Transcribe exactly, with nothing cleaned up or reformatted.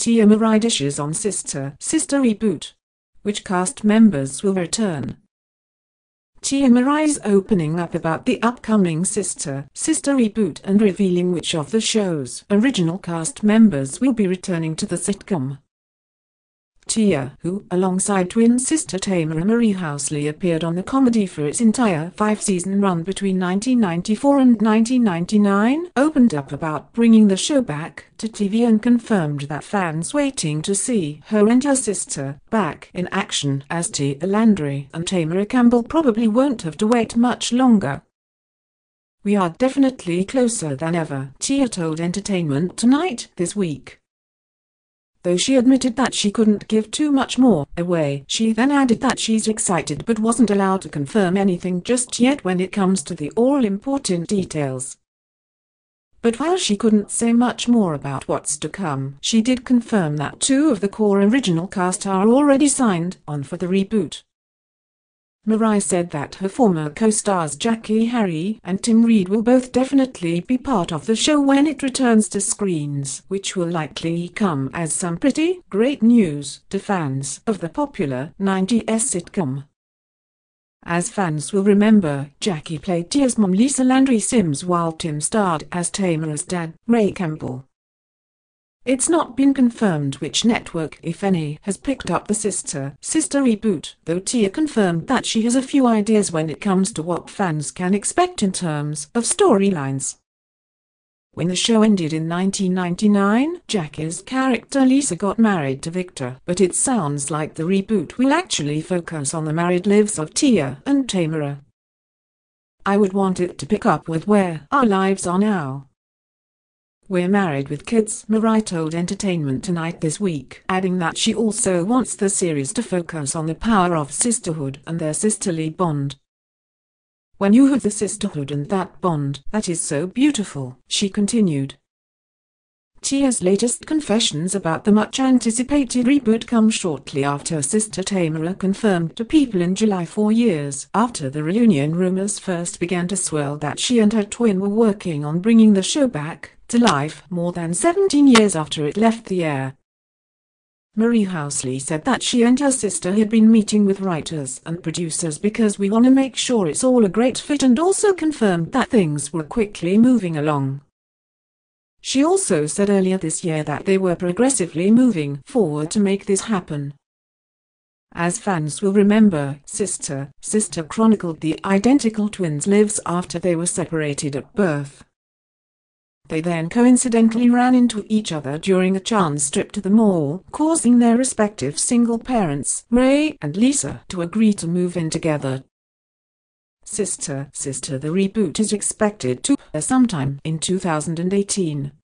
Tia Mowry dishes on Sister Sister reboot. Which cast members will return? Tia Mowry is opening up about the upcoming Sister Sister reboot and revealing which of the show's original cast members will be returning to the sitcom. Tia, who, alongside twin sister Tamara Marie Housley, appeared on the comedy for its entire five-season run between nineteen ninety-four and nineteen ninety-nine, opened up about bringing the show back to T V and confirmed that fans waiting to see her and her sister back in action as Tia Landry and Tamara Campbell probably won't have to wait much longer. "We are definitely closer than ever," Tia told Entertainment Tonight this week. Though she admitted that she couldn't give too much more away, she then added that she's excited but wasn't allowed to confirm anything just yet when it comes to the all-important details. But while she couldn't say much more about what's to come, she did confirm that two of the core original cast are already signed on for the reboot. Mowry said that her former co-stars Jackie Harry and Tim Reid will both definitely be part of the show when it returns to screens, which will likely come as some pretty great news to fans of the popular nineties sitcom. As fans will remember, Jackie played Tia's mom Lisa Landry Sims while Tim starred as Tamara's dad, Ray Campbell. It's not been confirmed which network, if any, has picked up the Sister Sister reboot, though Tia confirmed that she has a few ideas when it comes to what fans can expect in terms of storylines. When the show ended in nineteen ninety-nine, Jackie's character Lisa got married to Victor, but it sounds like the reboot will actually focus on the married lives of Tia and Tamara. "I would want it to pick up with where our lives are now. We're married with kids," Mowry told Entertainment Tonight this week, adding that she also wants the series to focus on the power of sisterhood and their sisterly bond. "When you have the sisterhood and that bond, that is so beautiful," she continued. Tia's latest confessions about the much-anticipated reboot come shortly after her sister Tamara confirmed to People in July, four years after the reunion rumors first began to swirl, that she and her twin were working on bringing the show back to life more than seventeen years after it left the air. Marie Housley said that she and her sister had been meeting with writers and producers because we want to make sure it's all a great fit, and also confirmed that things were quickly moving along. She also said earlier this year that they were progressively moving forward to make this happen. As fans will remember, Sister Sister chronicled the identical twins' lives after they were separated at birth. They then coincidentally ran into each other during a chance trip to the mall, causing their respective single parents, Ray and Lisa, to agree to move in together. Sister Sister the reboot is expected to air sometime in two thousand eighteen.